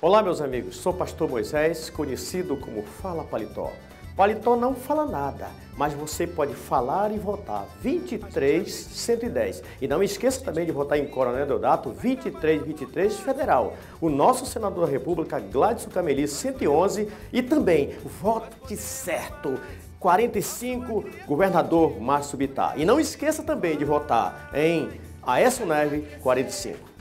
Olá, meus amigos, sou pastor Moisés, conhecido como Fala Paletó. Paletó não fala nada, mas você pode falar e votar 23110. E não esqueça também de votar em Coronel Deodato 2323 Federal. O nosso senador da República, Gladson Cameli 111. E também, vote certo 45, governador Márcio Bittar. E não esqueça também de votar em Aécio Neves 45.